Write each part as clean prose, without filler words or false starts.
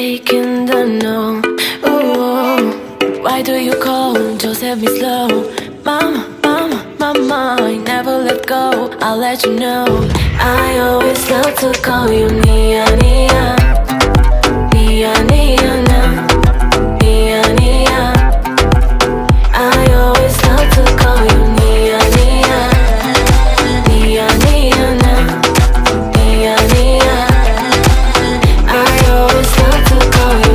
taking the no. Ooh, why do you call? Just have me slow. Mama, mama, mama, I never let go. I'll let you know. I always love to call you Nia, Nia, Nia, Nia, na. Nia, Nia. I always love to call you Nia, Nia, Nia, Nia, na. Nia, Nia. I always love to call you.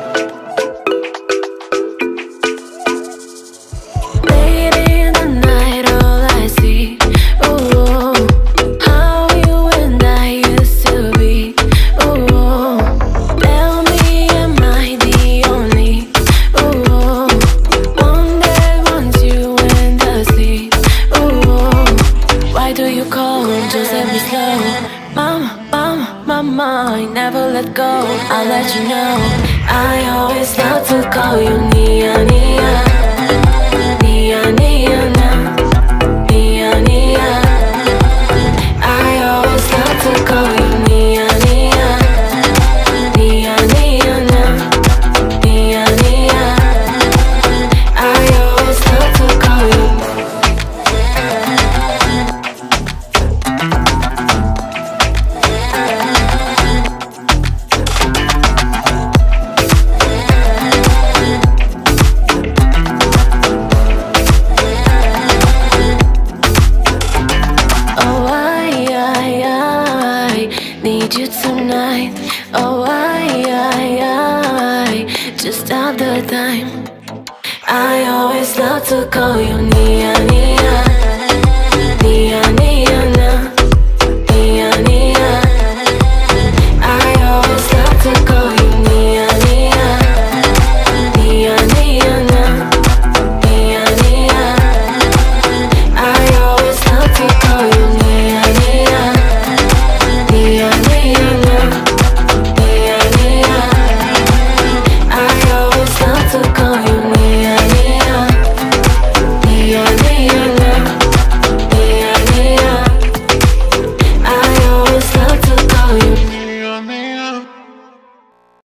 Late in the night, all I see, ooh, how you and I used to be. Ooh, tell me, am I the only, ooh, one that wants you endlessly? Ooh, why do you call? Just let me slow. Mama, mama, mama, I never let go. I'll let you know. I always love to call you Nia, Nia, Nia, Nia, na. Nia, Nia. I always love to call you Nia, Nia, Nia, Nia, na. Nia, Nia. I always love to call you. Oh, I need you tonight. Oh, I just have the time. I always love to call you Nia, Nia.